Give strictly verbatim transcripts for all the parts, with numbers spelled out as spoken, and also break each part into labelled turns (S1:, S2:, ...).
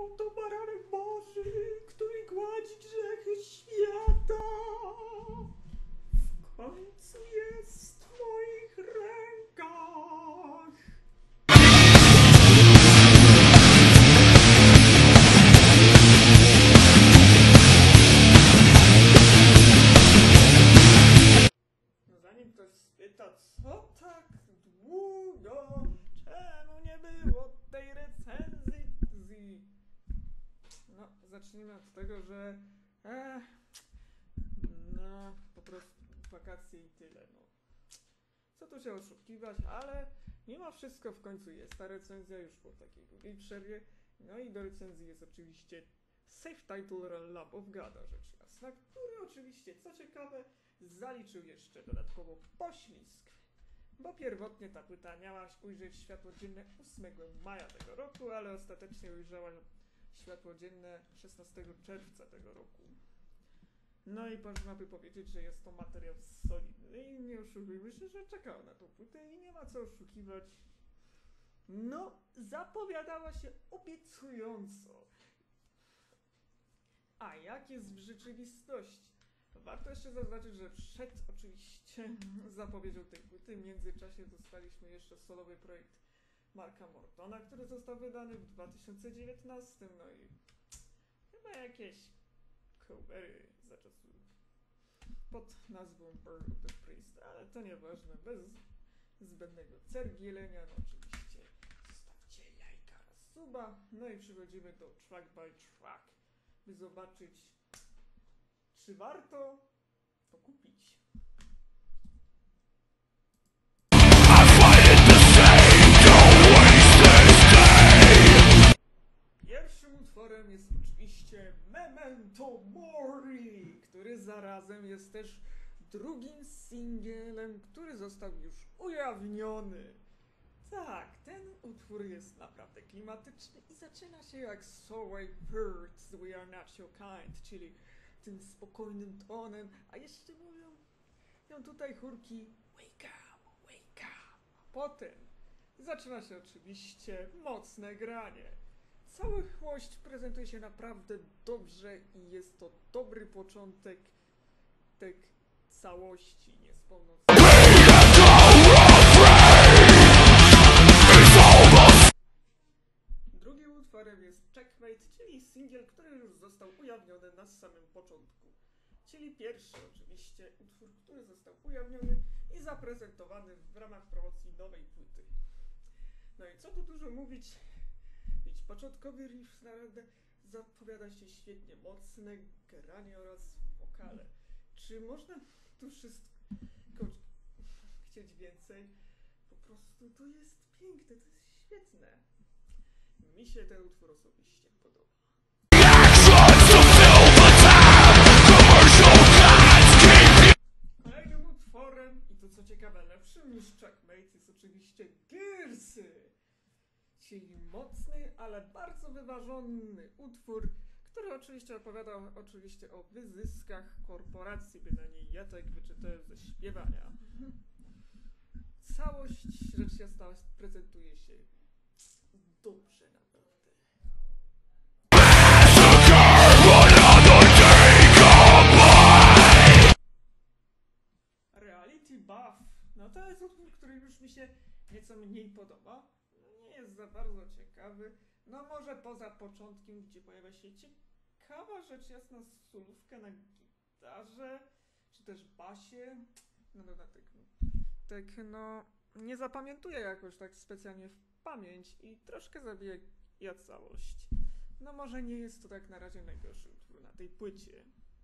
S1: oto baranek Boży, który gładzi grzechy świata. W końcu jest w moich rękach. No zanim ktoś spyta, co tak długo, czemu nie było tej recenzji? No, zacznijmy od tego, że eh, no, po prostu wakacje i tyle, no. Co tu się oszukiwać, ale mimo wszystko w końcu jest ta recenzja już po takiej długiej przerwie. No i do recenzji jest oczywiście Safe Title Lamb of Goda, rzecz jasna, który oczywiście, co ciekawe, zaliczył jeszcze dodatkowo poślizg, bo pierwotnie ta płyta miała ujrzeć światło dzienne ósmego maja tego roku, ale ostatecznie ujrzała światło dzienne szesnastego czerwca tego roku. No i można by powiedzieć, że jest to materiał solidny i nie oszukujmy się, że czekał na tą płytę i nie ma co oszukiwać. No, zapowiadała się obiecująco. A jak jest w rzeczywistości? Warto jeszcze zaznaczyć, że przed oczywiście zapowiedzią tej płyty w międzyczasie dostaliśmy jeszcze solowy projekt Marka Mortona, który został wydany w dwa tysiące dziewiętnastym, no i chyba jakieś covery za czasów pod nazwą Burn of the Priest, ale to nieważne, bez zbędnego cergielenia, no oczywiście zostawcie lajka oraz suba, no i przechodzimy do track by track, by zobaczyć, czy warto to kupić. Pierwszym utworem jest oczywiście Memento Mori, który zarazem jest też drugim singielem, który został już ujawniony. Tak, ten utwór jest naprawdę klimatyczny i zaczyna się jak So I Heard We Are Not Your Kind, czyli tym spokojnym tonem, a jeszcze mówią ją tutaj chórki Wake up, wake up. Potem zaczyna się oczywiście mocne granie. Całość prezentuje się naprawdę dobrze i jest to dobry początek tej całości niespomnianej. Drugim utworem jest Checkmate, czyli singiel, który już został ujawniony na samym początku. Czyli pierwszy oczywiście utwór, który został ujawniony i zaprezentowany w ramach promocji nowej płyty. No i co tu dużo mówić? Widzieć, początkowy riff naprawdę zapowiada się świetnie, mocne granie oraz wokale. Czy można tu wszystko chcieć więcej? Po prostu to jest piękne, to jest świetne. Mi się ten utwór osobiście podoba. Kolejnym utworem, i to co ciekawe, lepszym niż Checkmate, jest oczywiście Gearsy, czyli mocny, ale bardzo wyważony utwór, który oczywiście opowiada oczywiście o wyzyskach korporacji, bynajmniej ja tak wyczytałem ze śpiewania. Całość, rzecz jasna, prezentuje się dobrze naprawdę. Reality Buff. No to jest utwór, który już mi się nieco mniej podoba. Nie jest za bardzo ciekawy. No może poza początkiem, gdzie pojawia się ciekawa, rzecz jasna, solówka na gitarze, czy też basie. No dodatek, tak no, nie zapamiętuję jakoś tak specjalnie w pamięć i troszkę zabija całość. No może nie jest to tak na razie najgorszy utwór na tej płycie.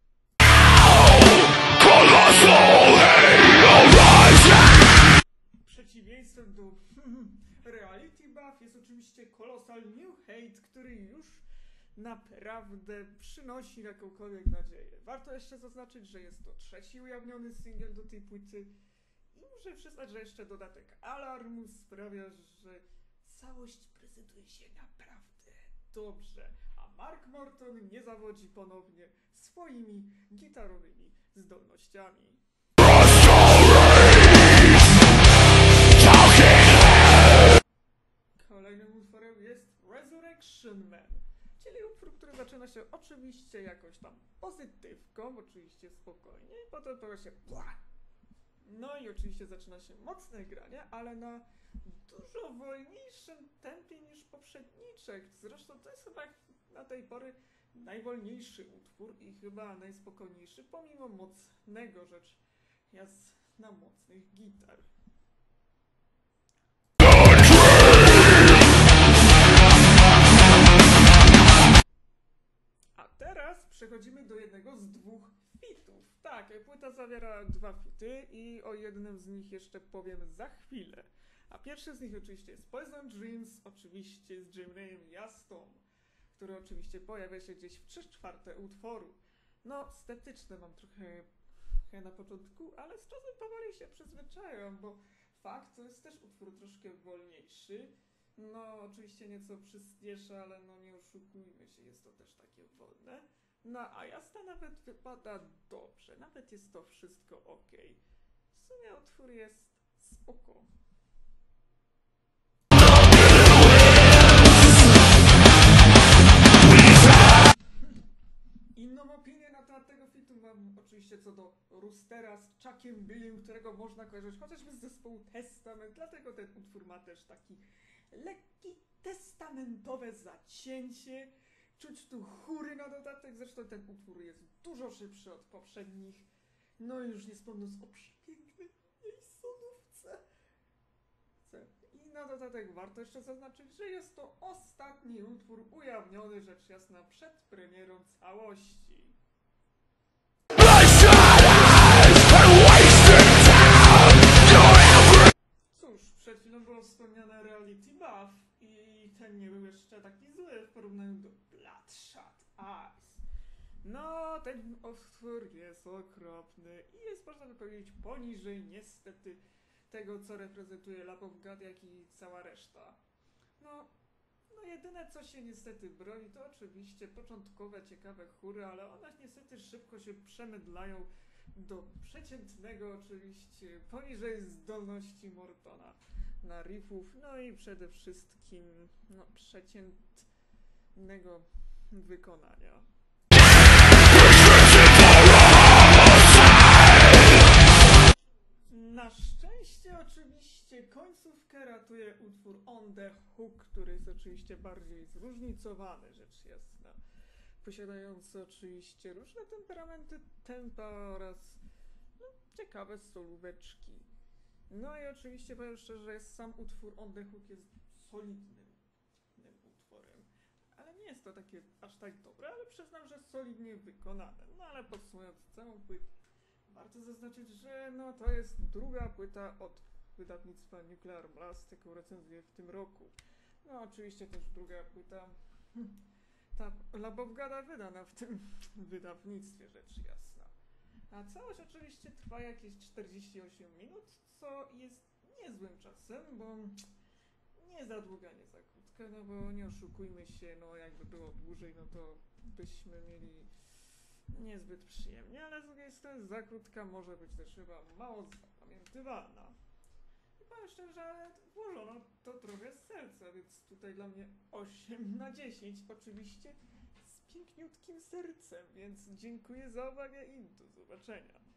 S1: Przeciwieństwem do Reality Buff jest oczywiście Colossal New Hate, który już naprawdę przynosi jakąkolwiek nadzieję. Warto jeszcze zaznaczyć, że jest to trzeci ujawniony singiel do tej płyty i muszę przyznać, że jeszcze dodatek Alarmu sprawia, że całość prezentuje się naprawdę dobrze, a Mark Morton nie zawodzi ponownie swoimi gitarowymi zdolnościami. Kolejnym utworem jest Resurrection Man, czyli utwór, który zaczyna się oczywiście jakąś tam pozytywką, oczywiście spokojnie, i potem pojawia się bła. No i oczywiście zaczyna się mocne granie, ale na dużo wolniejszym tempie niż poprzedniczek. Zresztą to jest chyba na tej pory najwolniejszy utwór i chyba najspokojniejszy, pomimo mocnego rzecz jasna mocnych gitar. A teraz przechodzimy do jednego z dwóch fitów. Tak, płyta zawiera dwa fity i o jednym z nich jeszcze powiem za chwilę. A pierwszy z nich oczywiście jest Poison Dreams, oczywiście z Jermainem Yastom, który oczywiście pojawia się gdzieś w trzy czwarte utworu. No, sceptyczne mam trochę na początku, ale z czasem powoli się przyzwyczaiłam, bo fakt, to jest też utwór troszkę wolniejszy. No, oczywiście nieco przyspiesza, ale no nie oszukujmy się, jest to też takie wolne. No, a Yasta nawet wypada dobrze, nawet jest to wszystko ok. W sumie utwór jest spoko. Inną opinię na temat tego fitu mam oczywiście co do Roostera z Chuckiem Billym, którego można kojarzyć chociażby z zespołu Testament, dlatego ten utwór ma też taki lekki testamentowe zacięcie. Czuć tu chóry na dodatek, zresztą ten utwór jest dużo szybszy od poprzednich. No i już nie wspomnąc o przepięknej jej solówce. I na dodatek warto jeszcze zaznaczyć, że jest to ostatni utwór ujawniony rzecz jasna przed premierą całości. Cóż, przed chwilą było wspomniane Reality Buff i ten nie był jeszcze taki zły w porównaniu do Bloodshot Eyes. No, ten utwór jest okropny i jest, można by powiedzieć, poniżej niestety tego, co reprezentuje Lamb of God, jak i cała reszta. No, no jedyne, co się niestety broni, to oczywiście początkowe, ciekawe chóry, ale one niestety szybko się przemydlają do przeciętnego, oczywiście, poniżej zdolności Mortona na riffów, no i przede wszystkim, no, przeciętnego wykonania. Na szczęście oczywiście końcówkę ratuje utwór On The Hook, który jest oczywiście bardziej zróżnicowany, rzecz jasna. Posiadający oczywiście różne temperamenty tempa oraz no, ciekawe solóweczki. No i oczywiście powiem szczerze, że sam utwór On The Hook jest solidnym utworem. Ale nie jest to takie aż tak dobre, ale przyznam, że solidnie wykonane. No ale podsumując całą płytę, warto zaznaczyć, że no to jest druga płyta od wydawnictwa Nuclear Blast, jaką recenzuję w tym roku. No oczywiście też druga płyta ta Lamb of Goda wydana w tym wydawnictwie, rzecz jasna. A całość oczywiście trwa jakieś czterdzieści osiem minut, co jest niezłym czasem, bo nie za długa, nie za krótka, no bo nie oszukujmy się, no jakby było dłużej, no to byśmy mieli niezbyt przyjemnie, ale z drugiej strony za krótka może być też chyba mało zapamiętywalna. I powiem szczerze, włożono to trochę z serca, więc tutaj dla mnie osiem na dziesięć, oczywiście z piękniutkim sercem, więc dziękuję za uwagę i do zobaczenia.